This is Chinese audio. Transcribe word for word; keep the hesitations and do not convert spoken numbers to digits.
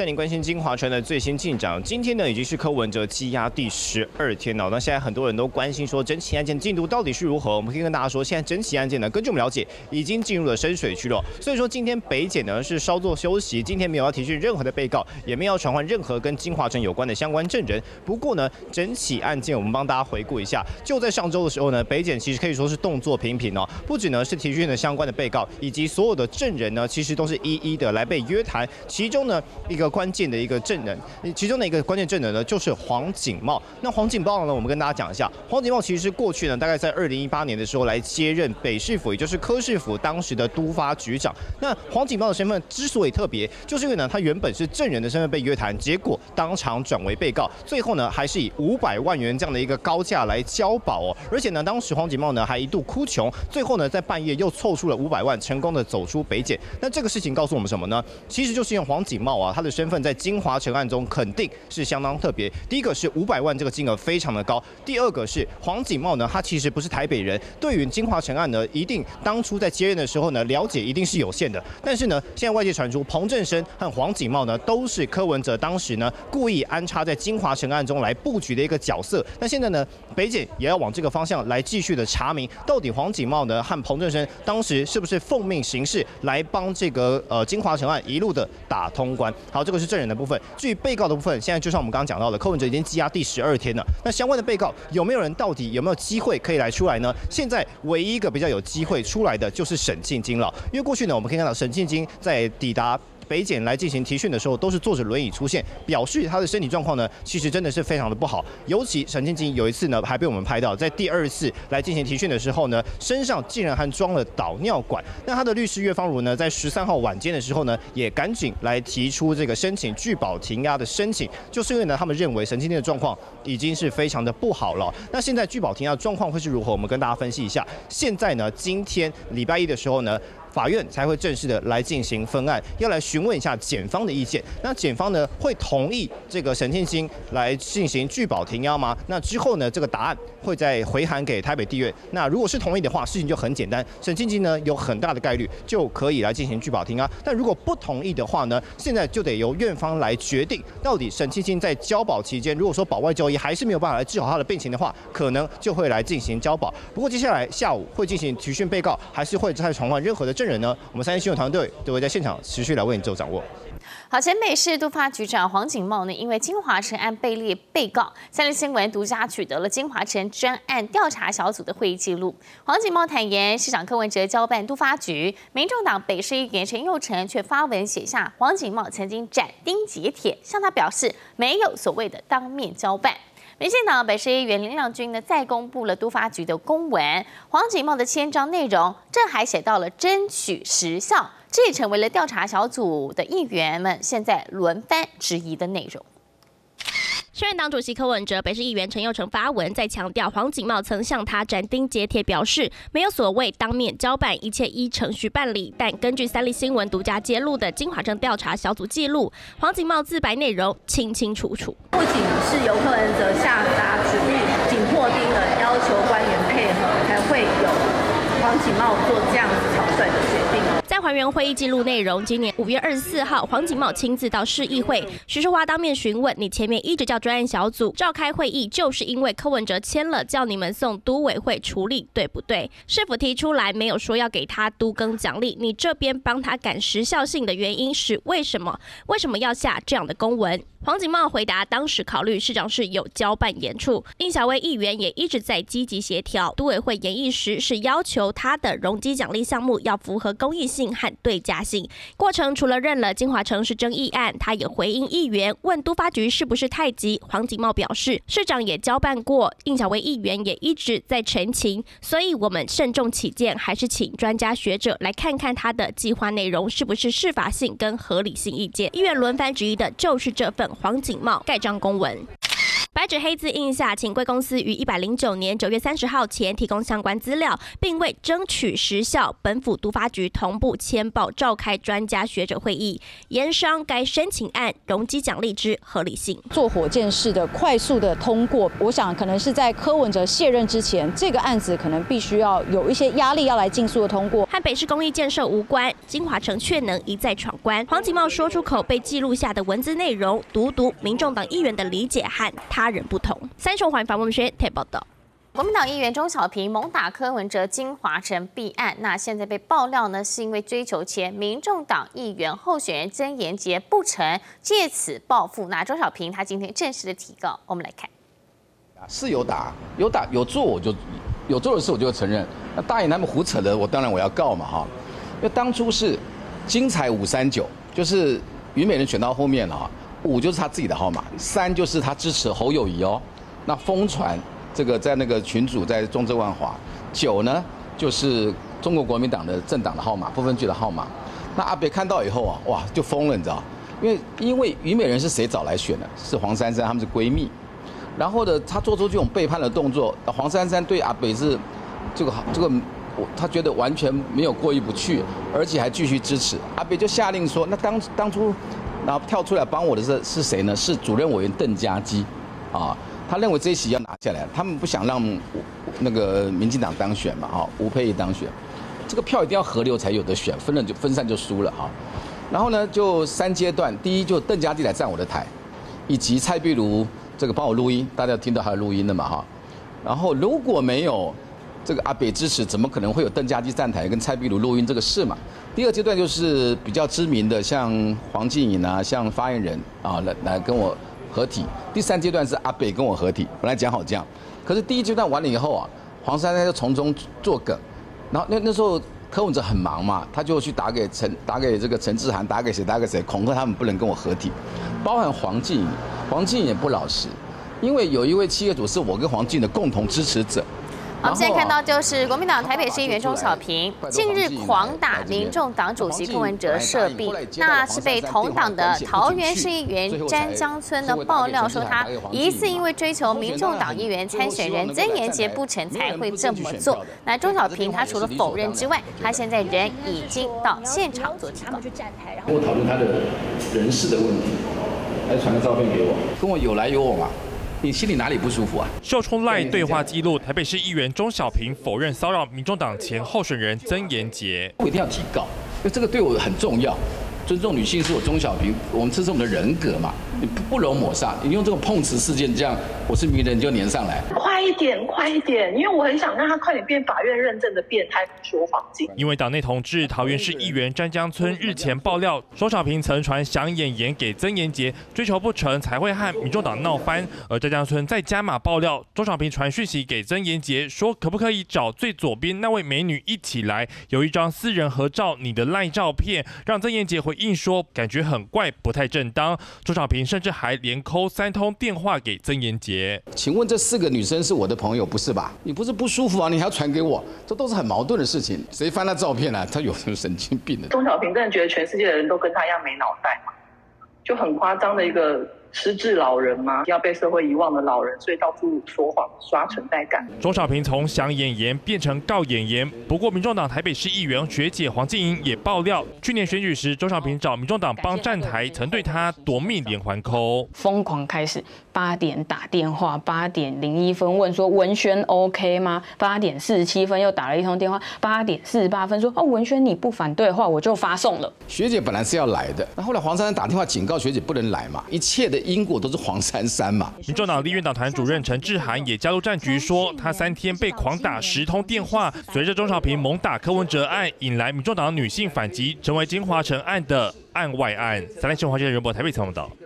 带您关心金华城的最新进展。今天呢，已经是柯文哲羁押第十二天了。那现在很多人都关心说，整起案件进度到底是如何？我们可以跟大家说，现在整起案件呢，根据我们了解，已经进入了深水区了。所以说，今天北检呢是稍作休息，今天没有要提讯任何的被告，也没有要传唤任何跟金华城有关的相关证人。不过呢，整起案件我们帮大家回顾一下，就在上周的时候呢，北检其实可以说是动作频频哦，不只呢是提讯的相关的被告，以及所有的证人呢，其实都是一一的来被约谈。其中呢，一个关键的一个证人，其中的一个关键证人呢，就是黄景茂。那黄景茂呢，我们跟大家讲一下，黄景茂其实是过去呢，大概在二零一八年的时候来接任北市府，也就是柯市府当时的都发局长。那黄景茂的身份之所以特别，就是因为呢，他原本是证人的身份被约谈，结果当场转为被告，最后呢，还是以五百万元这样的一个高价来交保哦。而且呢，当时黄景茂呢还一度哭穷，最后呢，在半夜又凑出了五百万，成功的走出北检。那这个事情告诉我们什么呢？其实就是用黄景茂啊，他的身份在金华城案中肯定是相当特别。第一个是五百万这个金额非常的高，第二个是黄景茂呢，他其实不是台北人，对于金华城案呢，一定当初在接任的时候呢，了解一定是有限的。但是呢，现在外界传出彭正生和黄景茂呢，都是柯文哲当时呢故意安插在金华城案中来布局的一个角色。那现在呢，北检也要往这个方向来继续的查明，到底黄景茂呢和彭正生当时是不是奉命行事来帮这个呃金华城案一路的打通关。好，这个是证人的部分。至于被告的部分，现在就像我们刚刚讲到的，柯文哲已经羁押第十二天了。那相关的被告有没有人到底有没有机会可以来出来呢？现在唯一一个比较有机会出来的就是沈庆京了，因为过去呢，我们可以看到沈庆京在抵达北检来进行提讯的时候，都是坐着轮椅出现，表示他的身体状况呢，其实真的是非常的不好。尤其沈庆京有一次呢，还被我们拍到，在第二次来进行提讯的时候呢，身上竟然还装了导尿管。那他的律师岳芳如呢，在十三号晚间的时候呢，也赶紧来提出这个申请拒保停押的申请，就是因为呢，他们认为沈庆京的状况已经是非常的不好了。那现在拒保停押状况会是如何？我们跟大家分析一下。现在呢，今天礼拜一的时候呢，法院才会正式的来进行分案，要来询问一下检方的意见。那检方呢会同意这个沈庆京来进行拒保停押吗？那之后呢，这个答案会再回函给台北地院。那如果是同意的话，事情就很简单，沈庆京呢有很大的概率就可以来进行拒保停押。但如果不同意的话呢，现在就得由院方来决定，到底沈庆京在交保期间，如果说保外就医还是没有办法来治好他的病情的话，可能就会来进行交保。不过接下来下午会进行提讯被告，还是会再传唤任何的证人呢？我们三立新闻团队都会在现场持续来为你做掌握。 好，前北市都发局长黄景茂呢，因为金华城案被列被告，三立新闻独家取得了金华城专案调查小组的会议记录。黄景茂坦言，市长柯文哲交办都发局，民众党北市议员陈佑成却发文写下黄景茂曾经斩钉截铁向他表示，没有所谓的当面交办。民进党北市议员林亮君呢，再公布了都发局的公文，黄景茂的签章内容，这还写到了争取时效，这也成为了调查小组的议员们现在轮番质疑的内容。 时任党主席柯文哲、北市议员陈佑成发文，在强调黄景茂曾向他斩钉截铁表示，没有所谓当面交办，一切依程序办理。但根据三立新闻独家揭露的金华城调查小组记录，黄景茂自白内容清清楚楚。 不仅是由柯文哲下达指令，紧迫盯的要求官员配合，才会有黄景茂做这样子草率的决定。 在还原会议记录内容，今年五月二十四号，黄景茂亲自到市议会，徐淑华当面询问：“你前面一直叫专案小组召开会议，就是因为柯文哲签了，叫你们送都委会处理，对不对？市府提出来没有说要给他都更奖励，你这边帮他赶时效性的原因是为什么？为什么要下这样的公文？”黄景茂回答：“当时考虑市长是有交办严处，应小薇议员也一直在积极协调。都委会研议时是要求他的容积奖励项目要符合公益性和对价性。过程除了认了金华城是争议案，他也回应议员问都发局是不是太急。黄景茂表示，市长也交办过，应小薇议员也一直在陈情，所以我们慎重起见，还是请专家学者来看看他的计划内容是不是适法性跟合理性意见。议员轮番质疑的就是这份黄景茂盖章公文。 白纸黑字印下，请贵公司于一百零九年九月三十号前提供相关资料，并为争取时效，本府都发局同步签报召开专家学者会议，研商该申请案容积奖励之合理性。 做火箭式的快速的通过，我想可能是在柯文哲卸任之前，这个案子可能必须要有一些压力，要来尽速的通过。 和北市公益建设无关，金华城却能一再闯关。黄锦茂说出口被记录下的文字内容，独独民众党议员的理解和他人不同。三重环访问学台报道。 国民党议员钟小平猛打柯文哲金华城弊案，那现在被爆料呢，是因为追求前民众党议员候选人曾延杰不成，借此报复。那钟小平他今天正式的提告，我们来看。 是有打，有打有做，我就有做的事我就会承认。那大爷他们胡扯的，我当然我要告嘛哈。因为当初是精彩五三九，就是虞美人选到后面了哈，五就是他自己的号码，三就是他支持侯友宜哦。那疯传。这个在那个群组在中正万华，九呢就是中国国民党的政党的号码，不分区的号码。那阿北看到以后啊，哇就疯了，你知道？因为因为虞美人是谁找来选的？是黄珊珊，他们是闺蜜。然后呢，他做出这种背叛的动作，黄珊珊对阿北是这个这个，他觉得完全没有过意不去，而且还继续支持。阿北就下令说，那当当初然后跳出来帮我的是是谁呢？是主任委员邓家基，啊。他认为这一席要拿下来，他们不想让那个民进党当选嘛，哈，吴沛忆当选，这个票一定要合流才有得选，分了就分散就输了哈。然后呢，就三阶段，第一就邓家基来站我的台，以及蔡壁如这个帮我录音，大家听到他的录音了嘛哈。然后如果没有这个阿北支持，怎么可能会有邓家基站台跟蔡壁如录音这个事嘛？第二阶段就是比较知名的，像黄静颖啊，像发言人啊，来来跟我合体。第三阶段是阿北跟我合体，本来讲好这样，可是第一阶段完了以后啊，黄珊珊就从中作梗，然后那那时候柯文哲很忙嘛，他就去打给陈打给这个陈志涵，打给谁打给谁，恐吓他们不能跟我合体，包含黄静颖，黄静颖也不老实，因为有一位企业主是我跟黄静颖的共同支持者。 好，我们现在看到就是国民党台北市议员钟小平近日狂打民众党主席柯文哲涉弊，那是被同党的桃园市议员詹江村的爆料说，他疑似因为追求民众党议员参选人曾延杰不成才会这么做。那钟小平他除了否认之外，他现在人已经到现场做提告。 跟我讨论他的人事的问题，还传个照片给我，跟我有来有往嘛。你心里哪里不舒服啊？ 秀出赖对话记录，台北市议员钟小平否认骚扰民众党前候选人曾延杰。 我一定要提告，因为这个对我很重要。尊重女性是我钟小平，我们这是我们的人格嘛，你不不容抹杀。你用这种碰瓷事件这样，我是名人就粘上来。 快一点，快一点，因为我很想让他快点变法院认证的变态说谎精。 因为党内同志桃园市议员詹江村日前爆料，钟小平曾传想演言给曾延杰，追求不成才会和民众党闹翻。而詹江村在加码爆料，钟小平传讯息给曾延杰，说可不可以找最左边那位美女一起来，有一张私人合照，你的赖照片，让曾延杰回应说感觉很怪，不太正当。钟小平甚至还连扣三通电话给曾延杰。 请问这四个女生是我的朋友不是吧？你不是不舒服啊？你还要传给我，这都是很矛盾的事情。谁翻他照片啊？他有什么神经病的？ 钟小平真的觉得全世界的人都跟他一样没脑袋嘛？就很夸张的一个失智老人吗？要被社会遗忘的老人，所以到处说谎刷存在感。 钟小平从想演言变成告演言，不过民众党台北市议员学姐黄静莹也爆料，去年选举时，钟小平找民众党帮站台，曾对他夺命连环扣， 疯狂开始八点打电话，八点零一分问说文宣 OK 吗？八点四十七分又打了一通电话，八点四十八分说哦文宣你不反对的话，我就发送了。 学姐本来是要来的，那后来黄珊珊打电话警告学姐不能来嘛，一切的因果都是黄珊珊嘛。 民众党立院党团主任陈志涵也加入战局，说他三天被狂打十通电话。随着钟小平猛打柯文哲案，引来民众党女性反击，成为金华城案的案外案。三立新闻华记者任博台北采访报道。